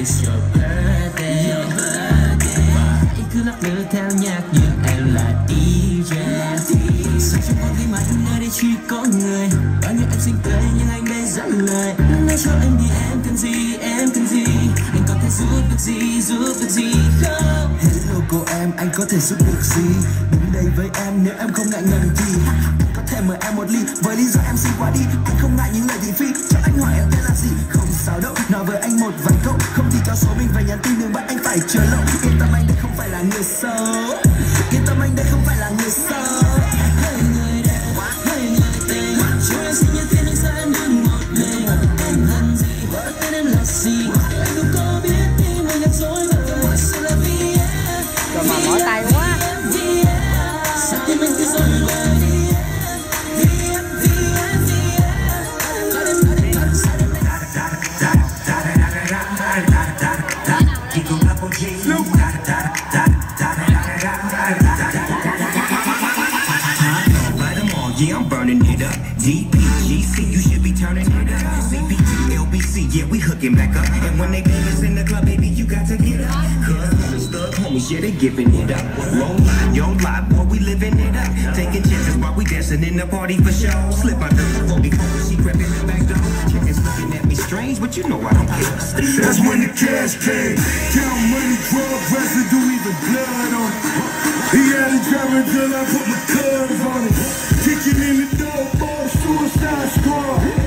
it's your birthday. Và hãy cứ lắc lư theo nhạc như em là DJ. Sao trong con tim anh nơi đây chỉ có người. Bao nhiêu em xinh tươi nhưng anh đây dẫn lời. Nói cho anh đi em cần gì, em cần gì. Anh có thể giúp được gì không? Hello cô em, anh có thể giúp được gì? Đứng đây với em nếu em không ngại ngần thì anh có thể mời em một ly. Với lý do em xinh quá đi, anh không ngại những lời thị phi. Cho anh hỏi em tên là gì? Không sao đâu, nói với anh một vài câu. Không thì cho số mình về nhắn tin đừng bắt anh phải chờ lâu. Yên tâm anh đây không phải là người xấu. Yên tâm anh đây không phải là người xấu. Hỡi người đẹp, hỡi người tình, cho em xin nhớ tên anh sao em đứng một mình. Em hận gì, tên em là gì? Anh không có biết nhưng anh gặp dối và tôi muốn sẽ là vì em. Rồi mà mỏi tay quá. Sao tim anh cứ dối lời vì em. Yeah, I'm burning it up. DPGC, you should be turning it up. CPG, LBC, yeah, we hooking back up. And when they beat us in the club, baby, you got to get up. Cause the homies, yeah, they giving it up. Roll line, yo line, boy, we living it up. Taking chances while we dancing in the party for show. Slip my girl 44, she crept in the back door. Chickens looking at me strange, but you know I don't care. That's when the cash came. Count money, drug residue, even blood on it. He had a driver till I put my cuz on it. Kicking in the door for the Suicide Squad.